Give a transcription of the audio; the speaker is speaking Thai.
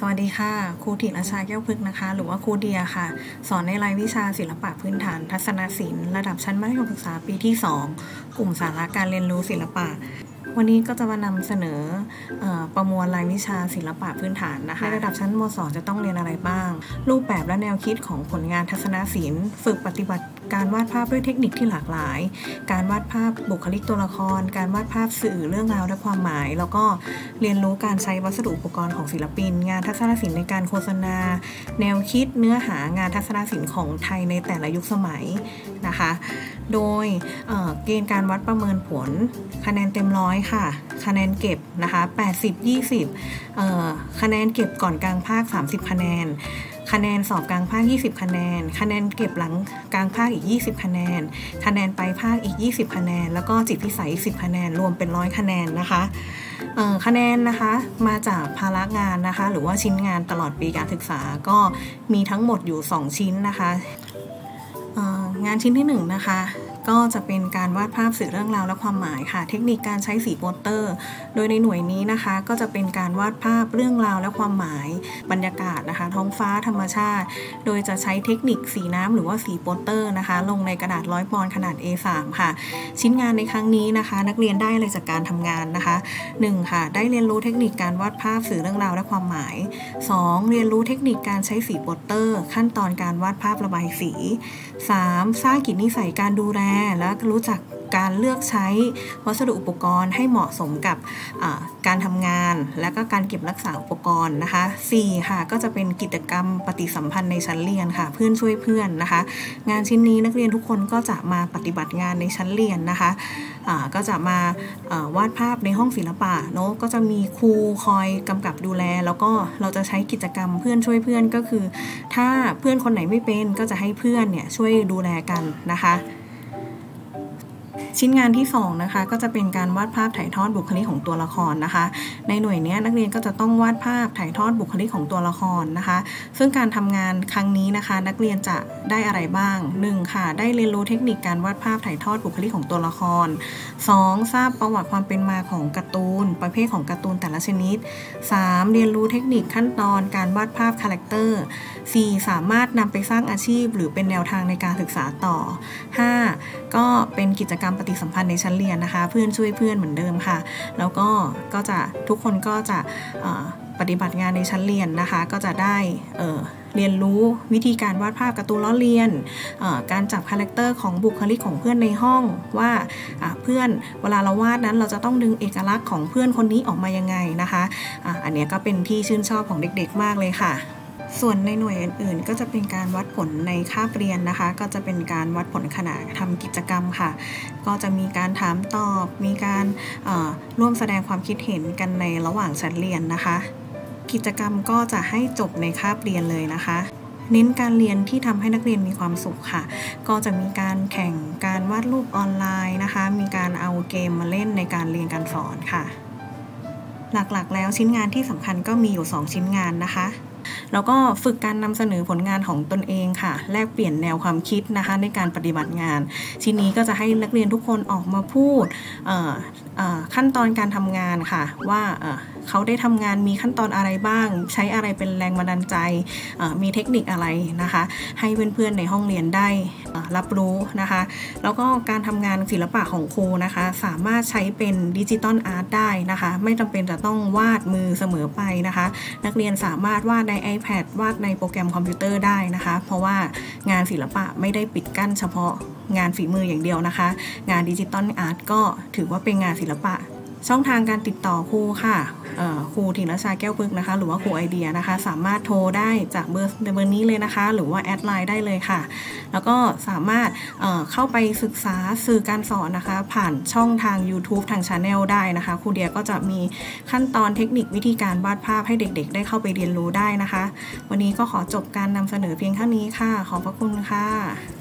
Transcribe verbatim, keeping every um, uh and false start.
สวัสดีค่ะครูถิรชาแก้วพฤกษ์นะคะหรือว่าครูเดียค่ะสอนในรายวิชาศิลปะพื้นฐานทัศนศิลป์ระดับชั้นมัธยมศึกษาปีที่สองกลุ่มสาระการเรียนรู้ศิลปะวันนี้ก็จะมานำเสนอเอ่อประมวลรายวิชาศิลปะพื้นฐานนะคะในระดับชั้นม.สอง จะต้องเรียนอะไรบ้างรูปแบบและแนวคิดของผลงานทัศนศิลป์ฝึกปฏิบัติการวาดภาพด้วยเทคนิคที่หลากหลายการวาดภาพบุคลิกตัวละครการวาดภาพสื่อเรื่องราวและความหมายแล้วก็เรียนรู้การใช้วัสดุอุปกรณ์ของศิลปินงานทัศนศิลป์ในการโฆษณาแนวคิดเนื้อหางานทัศนศิลป์ของไทยในแต่ละยุคสมัยนะคะโดยเอ่อเกณฑ์การวัดประเมินผลคะแนนเต็มร้อยค่ะคะแนนเก็บนะคะแปดสิบ ยี่สิบเอ่อคะแนนเก็บก่อนกลางภาคสามสิบคะแนนคะแนนสอบกลางภาคยี่สิบคะแนนคะแนนเก็บหลังกลางภาคอีกยี่สิบคะแนนคะแนนปลายภาคอีกยี่สิบคะแนนแล้วก็จิตพิสัยอีกสิบคะแนนรวมเป็นร้อยคะแนนนะคะเอ่อคะแนนนะคะมาจากภาระงานนะคะหรือว่าชิ้นงานตลอดปีการศึกษาก็มีทั้งหมดอยู่สองชิ้นนะคะงานชิ้นที่หนึ่งนะคะก็จะเป็นการวาดภาพสื่อเรื่องราวและความหมายค่ะเทคนิคการใช้สีโปสเตอร์โดยในหน่วยนี้นะคะก็จะเป็นการวาดภาพเรื่องราวและความหมายบรรยากาศนะคะท้องฟ้าธรรมชาติโดยจะใช้เทคนิคสีน้ำหรือว่าสีโปสเตอร์นะคะลงในกระดาษร้อยปอนด์ขนาด เอ สาม ค่ะชิ้นงานในครั้งนี้นะคะนักเรียนได้อะไรจากการทำงานนะคะหนึ่งค่ะได้เรียนรู้เทคนิคการวาดภาพสื่อเรื่องราวและความหมายสองเรียนรู้เทคนิคการใช้สีโปสเตอร์ขั้นตอนการวาดภาพระบายสีสามสร้างกิจนิสัยการดูแลและรู้จักการเลือกใช้วัสดุอุปกรณ์ให้เหมาะสมกับการทำงานและก็การเก็บรักษาอุปกรณ์นะคะสี่ค่ะก็จะเป็นกิจกรรมปฏิสัมพันธ์ในชั้นเรียนค่ะเพื่อนช่วยเพื่อนนะคะงานชิ้นนี้นักเรียนทุกคนก็จะมาปฏิบัติงานในชั้นเรียนนะคะก็จะมาวาดภาพในห้องศิลปะเนาะก็จะมีครูคอยกำกับดูแลแล้วก็เราจะใช้กิจกรรมเพื่อนช่วยเพื่อนก็คือถ้าเพื่อนคนไหนไม่เป็นก็จะให้เพื่อนเนี่ยช่วยดูแลกันนะคะชิ้นงานที่สองนะคะก็จะเป็นการวาดภาพถ่ายทอดบุคลิกของตัวละครนะคะในหน่วยนี้นักเรียนก็จะต้องวาดภาพถ่ายทอดบุคลิกของตัวละครนะคะซึ่งการทำงานครั้งนี้นะคะนักเรียนจะได้อะไรบ้างหนึ่งค่ะได้เรียนรู้เทคนิคการวาดภาพถ่ายทอดบุคลิกของตัวละครสองทราบประวัติความเป็นมาของการ์ตูนประเภทของการ์ตูนแต่ละชนิดสามเรียนรู้เทคนิคขั้นตอนการวาดภาพคาแรคเตอร์สี่สามารถนำไปสร้างอาชีพหรือเป็นแนวทางในการศึกษาต่อห้าก็เป็นกิจกรรมปฏิสัมพันธ์ในชั้นเรียนนะคะเพื่อนช่วยเพื่อนเหมือนเดิมค่ะแล้วก็ก็จะทุกคนก็จะปฏิบัติงานในชั้นเรียนนะคะก็จะได้เอ่อเรียนรู้วิธีการวาดภาพการ์ตูนล้อเลียนการจับคาแรคเตอร์ของบุคลิกของเพื่อนในห้องว่าเพื่อนเวลาเราวาดนั้นเราจะต้องดึงเอกลักษณ์ของเพื่อนคนนี้ออกมายังไงนะคะอันนี้ก็เป็นที่ชื่นชอบของเด็กๆมากเลยค่ะส่วนในหน่วยอื่นๆก็จะเป็นการวัดผลในคาบเรียนนะคะก็จะเป็นการวัดผลขณะทำกิจกรรมค่ะก็จะมีการถามตอบมีการร่วมแสดงความคิดเห็นกันในระหว่างชั้นเรียนนะคะกิจกรรมก็จะให้จบในคาบเรียนเลยนะคะเน้นการเรียนที่ทำให้นักเรียนมีความสุขค่ะก็จะมีการแข่งการวาดรูปออนไลน์นะคะมีการเอาเกมมาเล่นในการเรียนการสอนค่ะหลักๆแล้วชิ้นงานที่สำคัญก็มีอยู่สองชิ้นงานนะคะแล้วก็ฝึกการนำเสนอผลงานของตนเองค่ะแลกเปลี่ยนแนวความคิดนะคะในการปฏิบัติงานชิ้นนี้ก็จะให้นักเรียนทุกคนออกมาพูดขั้นตอนการทำงานค่ะว่าเขาได้ทำงานมีขั้นตอนอะไรบ้างใช้อะไรเป็นแรงบันดาลใจมีเทคนิคอะไรนะคะให้เพื่อนๆในห้องเรียนได้รับรู้นะคะแล้วก็การทำงานศิลปะของครูนะคะสามารถใช้เป็นดิจิตอลอาร์ตได้นะคะไม่จำเป็นจะต้องวาดมือเสมอไปนะคะนักเรียนสามารถวาดใน ไอแพด วาดในโปรแกรมคอมพิวเตอร์ได้นะคะเพราะว่างานศิลปะไม่ได้ปิดกั้นเฉพาะงานฝีมืออย่างเดียวนะคะงานดิจิตอลอาร์ตก็ถือว่าเป็นงานศิลปะช่องทางการติดต่อครูค่ะครูถิรชาแก้วพฤกษ์นะคะหรือว่าครูไอเดียนะคะสามารถโทรได้จากเบอร์เบอร์นี้เลยนะคะหรือว่าแอดไลน์ได้เลยค่ะแล้วก็สามารถเอ่อเข้าไปศึกษาสื่อการสอนนะคะผ่านช่องทาง YouTube ทาง Channel ได้นะคะครูเดียก็จะมีขั้นตอนเทคนิควิธีการวาดภาพให้เด็กๆได้เข้าไปเรียนรู้ได้นะคะวันนี้ก็ขอจบการนำเสนอเพียงเท่านี้ค่ะขอบพระคุณค่ะ